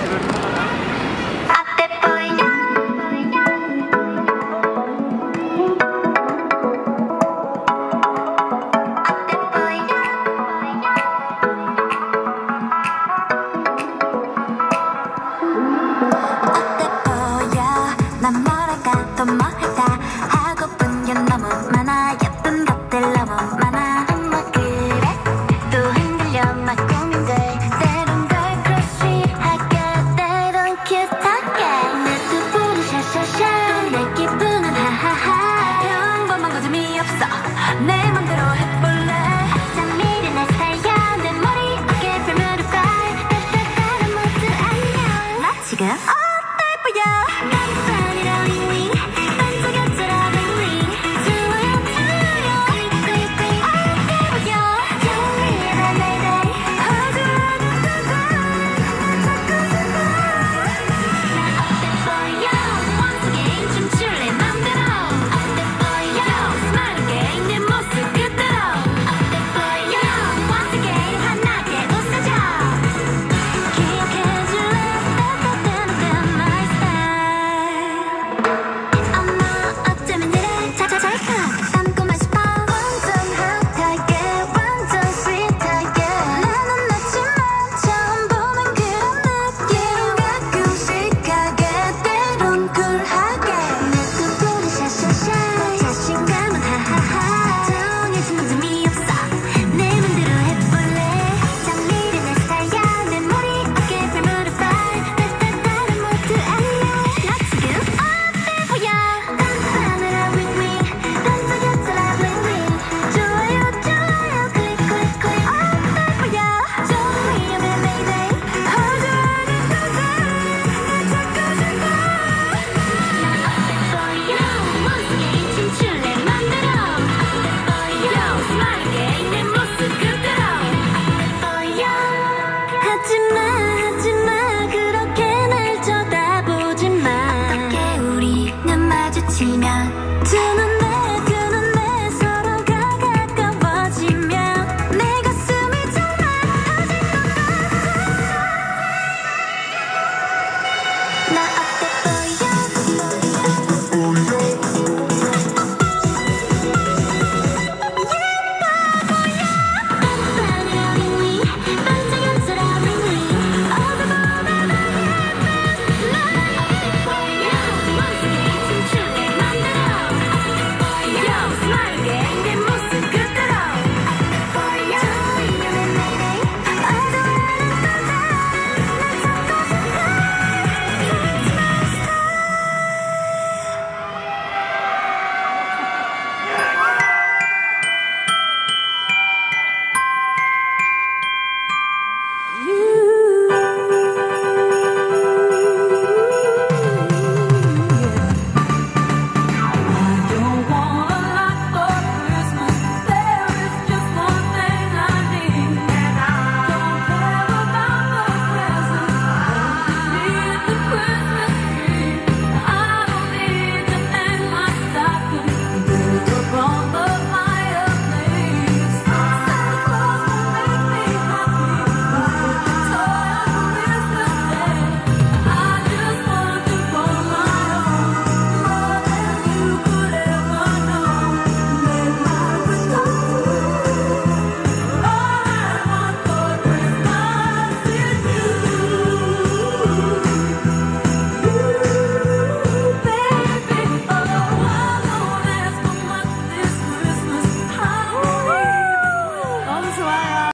어때 보이냐? 어때 보이냐? 어때 보여? 난 뭐랄까 또 뭐 할까 하고픈 게 너무 많아. 예쁜 것들 너무 많아. 엄마 그래 또 흔들려 막 고민돼. 때론 걸 크러쉬하게 때론 큐트하게 내 두 분은 샤샤샤 또 내 기분은 하하하. 평범한 거 재미없어 내 맘대로 해볼래. 장미를 내 스타일이야. 내 머리 어깨 펴면 fly. 따뜻한 모습 안녕. 나 지금 어때 보여? 깜짝이라 윙윙 반짝였더라 윙윙. 좋아요 좋아요 꿀꿀꿀. 어때 보여? 정리해라 날달 어두워도 나 어때 보여? Once again 춤출래 맘대로. 어때 보여? Smile again 내 모습 그대로. 어때 보여? Once again 환하게 웃어줘. 기억해줄래? 따뜻한 my style. 어머 어쩌면 이래 잘까 담고만 싶어. 완전 핫하게 완전 sweet하게 나는 나지만 처음 보는 그런 느낌. 가끔씩 가게 때론 쿨하게 내 두 분은 샤샤샤 자신감은 하하하. 정해진 건 재미없어 내 맘대로 해볼래. 장미를 내 스타일이야. 내 머리 어깨 펴면 fly. 따뜻한 모드 안녕. 나 지금 어때 보여? 깜짝이라 윙윙 반짝였더라 블링블링. 좋아요 좋아요 클릭 클릭 클릭. 어때 보여? 좀 위험해 mayday 어두워도 나 찾고 싶어. 나 어때 보여? Once again 춤출래 맘대로. 어때 보여? Smile again 내 모습 그대로. 어때 보여? 하지마 그렇게 날 쳐다보지 마. 어떻게 우리 눈 마주치면 두 눈에 서로가 가까워지면 내 가슴이 정말 터질 것 같아. 나